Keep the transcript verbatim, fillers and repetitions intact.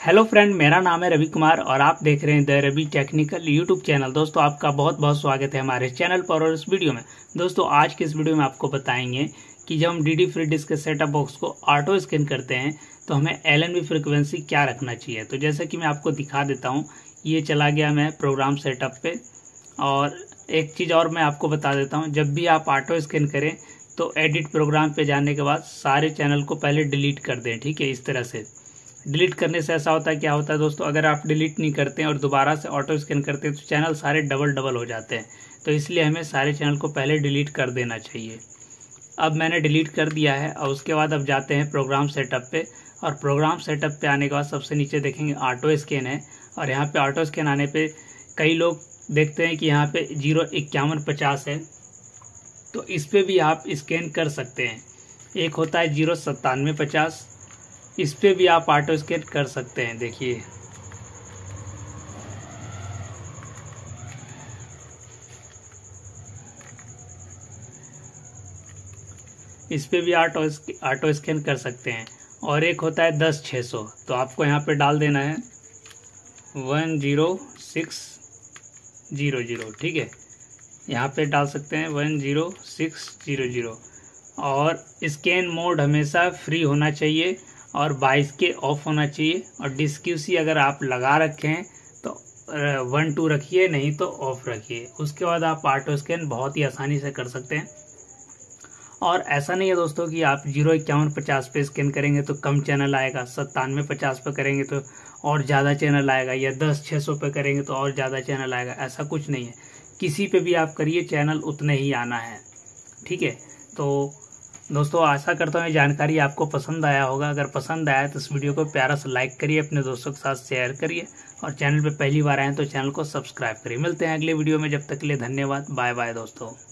Hello friend, मेरा नाम है रवि कुमार और आप देख रहे हैं the Ravi technical YouTube channel. दोस्तों, आपका बहुत बहुत स्वागत है हमारे चैनल पर और इस वीडियो में। दोस्तों, आज के इस वीडियो में आपको बताएंगे कि जब हम डी डी फ्री डिस्क के सेटअप बॉक्स को ऑटो स्कैन करते हैं तो हमें एल एन बी फ्रिक्वेंसी क्या रखना चाहिए। तो जैसे कि मैं आपको दिखा देता हूँ, ये चला गया मैं प्रोग्राम सेटअप पे। और एक चीज़ और मैं आपको बता देता हूँ, जब भी आप ऑटो स्कैन करें तो एडिट प्रोग्राम पे जाने के बाद सारे चैनल को पहले डिलीट कर दें। ठीक है, इस तरह से डिलीट करने से ऐसा होता है, क्या होता है दोस्तों, अगर आप डिलीट नहीं करते हैं और दोबारा से ऑटो स्कैन करते हैं तो चैनल सारे डबल डबल हो जाते हैं। तो इसलिए हमें सारे चैनल को पहले डिलीट कर देना चाहिए। अब मैंने डिलीट कर दिया है और उसके बाद अब जाते हैं प्रोग्राम सेटअप पे। और प्रोग्राम सेटअप पे आने के बाद सबसे नीचे देखेंगे ऑटो स्कैन है। और यहाँ पे ऑटो स्कैन आने पे कई लोग देखते हैं कि यहाँ पे जीरो इक्यावन पचास है, तो इस पर भी आप स्कैन कर सकते हैं। एक होता है जीरो सत्तानवे पचास, इस पे भी आप ऑटो स्कैन कर सकते हैं। देखिए, इस पे भी ऑटो ऑटो स्कैन कर सकते हैं। और एक होता है दस छः सौ, तो आपको यहाँ पे डाल देना है one zero six zero zero. ठीक है, यहाँ पे डाल सकते हैं one zero six zero zero. और स्कैन मोड हमेशा फ्री होना चाहिए और बाईस के ऑफ होना चाहिए। और डिस्क्यूसी अगर आप लगा रखे हैं तो वन टू रखिए, नहीं तो ऑफ रखिए। उसके बाद आप ऑटो स्कैन बहुत ही आसानी से कर सकते हैं। और ऐसा नहीं है दोस्तों कि आप जीरो इक्यावन पचास पे स्कैन करेंगे तो कम चैनल आएगा, सत्तानवे पचास पे करेंगे तो और ज़्यादा चैनल आएगा, या दस छः सौ पे करेंगे तो और ज़्यादा चैनल आएगा। ऐसा कुछ नहीं है, किसी पे भी आप करिए चैनल उतने ही आना है। ठीक है, तो दोस्तों आशा करता हूँ ये जानकारी आपको पसंद आया होगा। अगर पसंद आया तो इस वीडियो को प्यारा सा लाइक करिए, अपने दोस्तों के साथ शेयर करिए और चैनल पे पहली बार आए तो चैनल को सब्सक्राइब करिए। मिलते हैं अगले वीडियो में, जब तक के लिए धन्यवाद। बाय बाय दोस्तों।